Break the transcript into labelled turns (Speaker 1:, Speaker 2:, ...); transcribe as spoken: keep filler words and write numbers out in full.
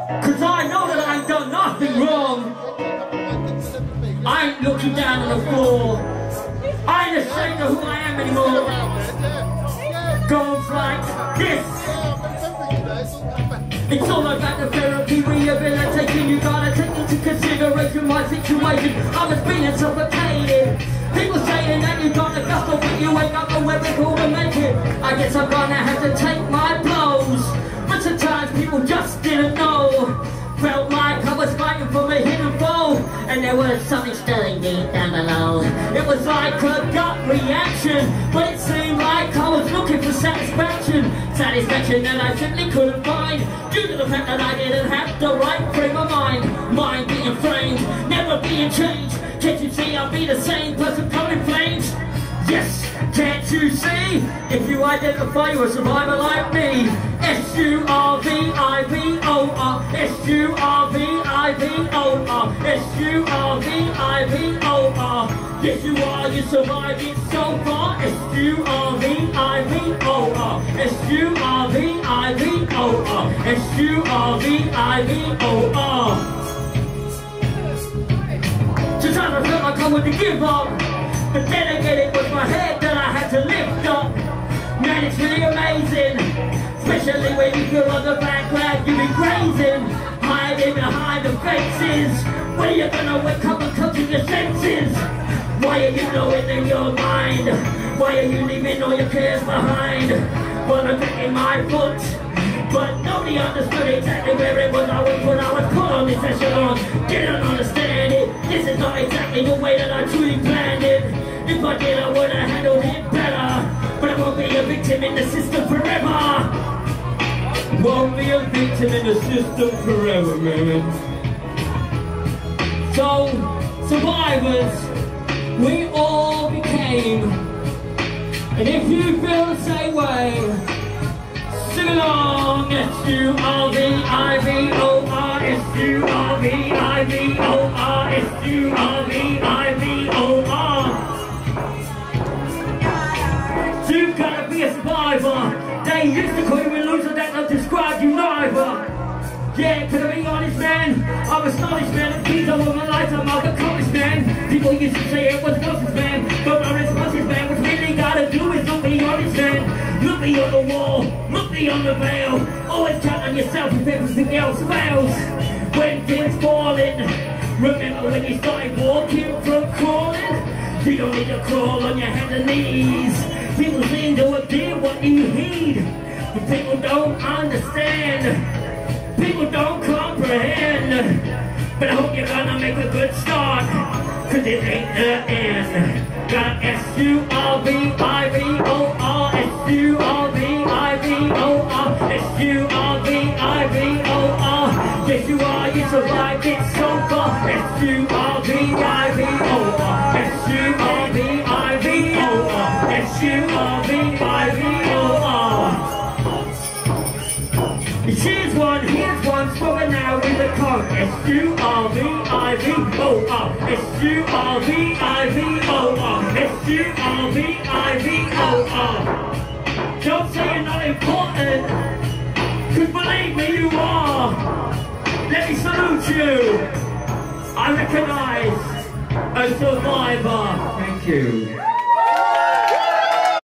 Speaker 1: Cause I know that I ain't done nothing wrong. I ain't looking down on the floor. I ain't ashamed of who I am anymore. Goes like this. It's all about the therapy, rehabilitation. You gotta take into consideration my situation. I was being suffocated. People saying that you got the gusto, but you ain't got the wherewithal to make it. I guess I'm gonna have to take my blows. But sometimes people just didn't know. Felt like I was fighting for a hidden foe, and there was something stirring deep down below. It was like a gut reaction, but it seemed like I was looking for satisfaction. Satisfaction that I simply couldn't find, due to the fact that I didn't have the right frame of mind. Mind being framed, never being changed. Can't you see I'll be the same person coming flames? Yes, can't you see? If you identify you're a survivor like me. S U R V I V O R, S U R V I V O R, S U R V I V O R. Yes you are, you survived it so far. S U R V I V O R, S U R V I V O R, S U R V I V O R. Sometimes I felt like I wanted to give up, but then again it was my head that I had to lift up. Man, it's really amazing, especially when you feel on the background you've been grazing, hiding behind the faces. When you're gonna wake up and come to your senses? Why are you knowing in your mind? Why are you leaving all your cares behind? Well, I'm taking my foot, but nobody understood exactly where it was I was when I was put on this echelon. Didn't understand it. This is not exactly the way that I truly planned it. If I did, I would have handled it better. But I won't be a victim in the system forever. Won't be a victim in the system forever, man. So, survivors, we all became. And if you feel the same way, sing along. S U R V I V O R, S U R V I V O R, S U R V I V O R. You've gotta be a survivor. They used to call you a loser, that don't describe you neither. Yeah, can I be honest, man? I'm astonished, man. The keys over my lifetime, I've accomplished, man. People used to say it was nonsense, man. But my response is, man, what really gotta do is look me honest, man. Look me on the wall, look me on the veil. Always count on yourself if everything else fails. When things falling, remember when you started walking from crawling? You don't need to crawl on your hands and knees. People seem to appear what you heed, but people don't understand. People don't comprehend. But I hope you're gonna make a good start, cause it ain't the end. Got S U R V I V O R, S U R V I V O R, S U R V I V O R. Yes you are, you survived it so far. S U R V I V O R, S U R V I V O R, S U R V I V O R. Here's one, here's one, spoken now in the car. S U R V I V O R, S U R V I V O R, S U R V I V O R. Don't say you're not important, cause believe me you are. Let me salute you. I recognize a survivor. Thank you.